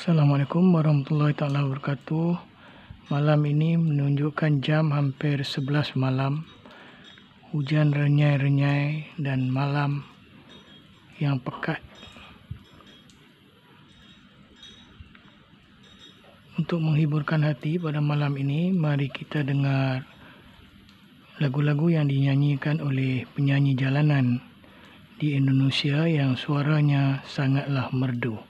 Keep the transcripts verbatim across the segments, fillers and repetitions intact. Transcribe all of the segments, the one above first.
Assalamualaikum warahmatullahi taala wabarakatuh. Malam ini menunjukkan jam hampir sebelas malam. Hujan renyai-renyai dan malam yang pekat. Untuk menghiburkan hati pada malam ini, mari kita dengar lagu-lagu yang dinyanyikan oleh penyanyi jalanan di Indonesia yang suaranya sangatlah merdu.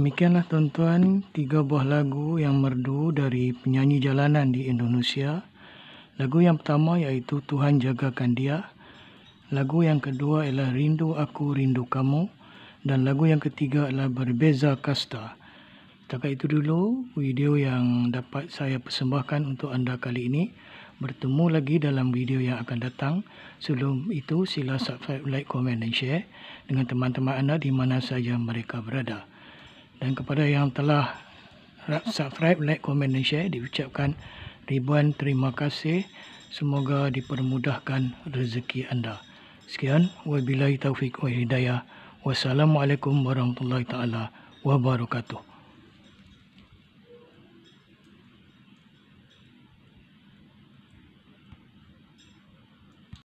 demikianlah tuan-tuan, tiga buah lagu yang merdu dari penyanyi jalanan di Indonesia. Lagu yang pertama iaitu Tuhan Jagakan Dia. Lagu yang kedua ialah Rindu Aku Rindu Kamu. Dan lagu yang ketiga adalah Berbeza Kasta. Setakat itu dulu video yang dapat saya persembahkan untuk anda kali ini. Bertemu lagi dalam video yang akan datang. Sebelum itu sila subscribe, like, komen dan share dengan teman-teman anda di mana saja mereka berada. Dan kepada yang telah subscribe, like, komen dan share, diucapkan ribuan terima kasih. Semoga dipermudahkan rezeki anda. Sekian, wabillahi taufiq wa hidayah. Wassalamualaikum warahmatullahi taala wabarakatuh.